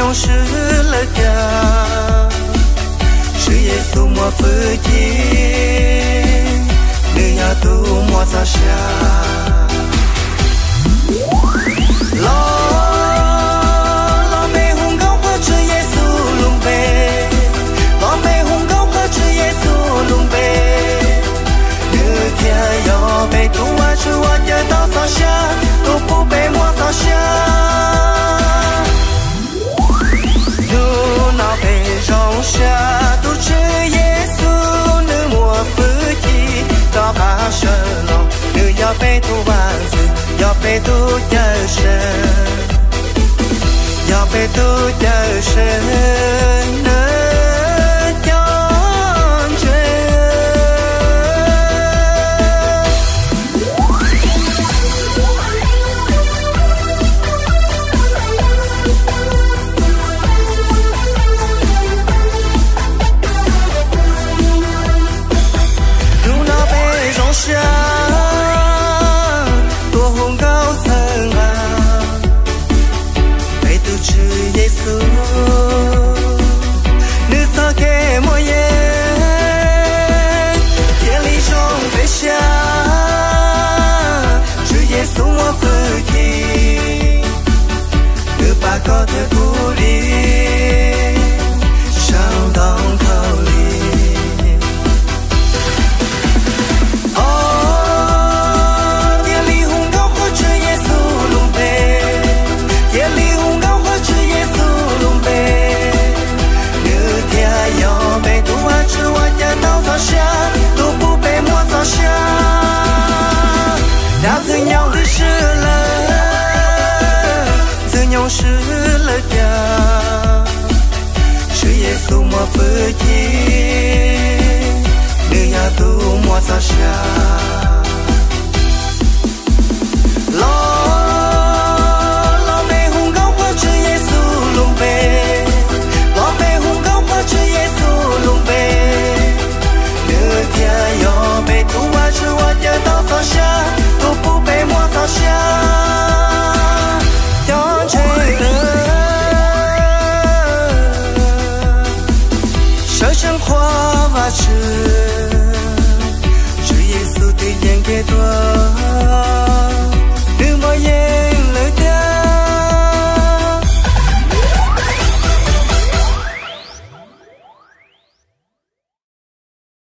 nhung sự lỡ cha sự Giêsu mua phước chi nơi nhà tu mua sa xa lo mê hung gấu có chữ Giêsu lùng bề lo mê hung gấu có chữ Giêsu lùng bề như kia yo bề tu qua chữ qua chơi tao sa xa tu phụ bề mua sa xa nu nào bề rong xa tu chữ Giêsu nữ mua phước chi ta ba sợ lòng nữ yo bề tu ba sự yo bề tu chờ sơn yo bề tu chờ sơn nơi chốn trời lúc nào bề rong xa Giêsu nữ sao kê môi ye thiên lý trong bể xa chữ Giêsu mua phước chi nữ ba có thể cứu đi sao đong thâu đi thiên lý hung gấu có chữ Giêsu lùng bề thiên lý hung gấu có chữ Giêsu lùng bề nữ kia yo bề tu hoa chữ hoa nhà tao sa xa tu phụ bề mua sa xa đã giữ nhau từ xưa lỡ giữ nhau xưa lỡ cha sự Giêsu mua phước chi nữ nhà tu mua sa xa